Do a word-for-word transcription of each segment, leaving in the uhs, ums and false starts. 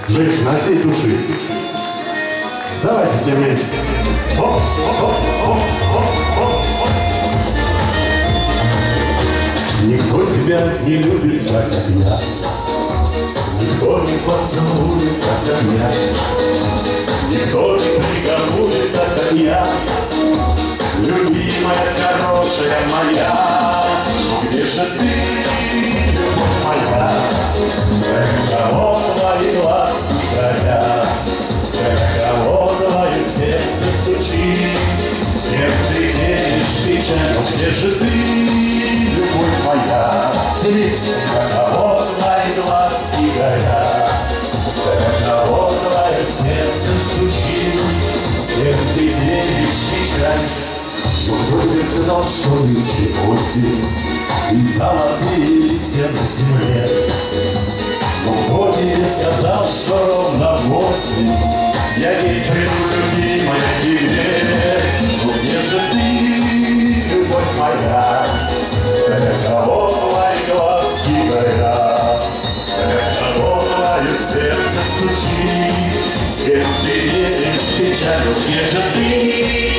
Женщина, от всей души. Давайте все вместе. Оп, оп, оп, оп, оп, оп, оп. Никто тебя не любит, так как я. Никто не поцелует, так как я. Никто не приговурит, так как я. Любимая, хорошая моя, где же ты, любовь моя? Для кого твои глазки горят, для кого твое сердце стучит? Всем ты веришь печаль, где же ты, любовь моя? Для кого твои глазки горят, для кого твое сердце стучит? Всем ты веришь печаль. Но кто тебе сказал, что нынче осень и золотые листья на земле? Но кто тебе сказал, что ровно восемь я ей приду, любимая, к тебе? Ну где же ты, любовь моя? Для кого твои глазки горят, для кого твое сердце стучит? Всем ты веришь в печаль, ну где же ты?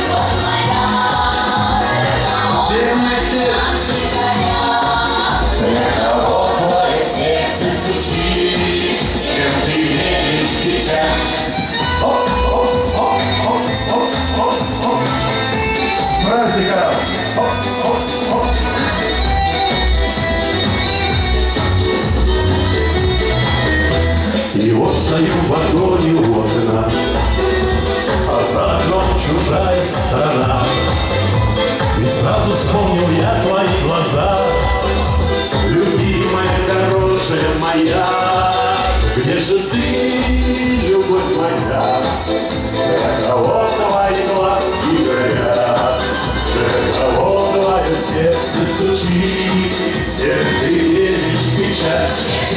И вот стою в вагоне у окна, а за окном чужая страна. И сразу вспомнил я твои глаза, любимая, хорошая моя. Где же ты, любовь моя? Для кого твои глазки горят, для кого твое сердце стучит? Всем ты веришь в печаль.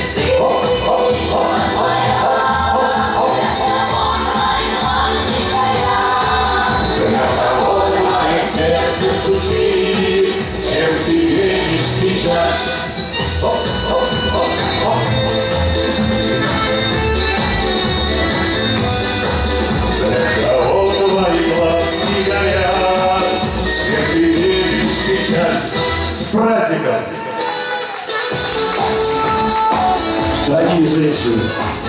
С праздником! Дорогие женщины!